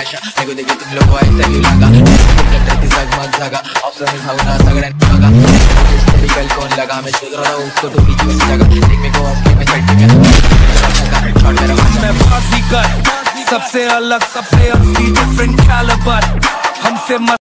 नशा मेरे देखिए तुम लोगों ऐसा क्यों लगा जगमग जगा ऑप्शन में भावना सगळ्यांनी बघा हिस्टोरिकल कौन लगा मैं सोच रहा हूँ उसको तो बीच में जगह देख मेरे को अपनी में चढ़ती मैं बाजीगर सबसे अलग सबसे असली डिफरेंट कैलिबर हमसे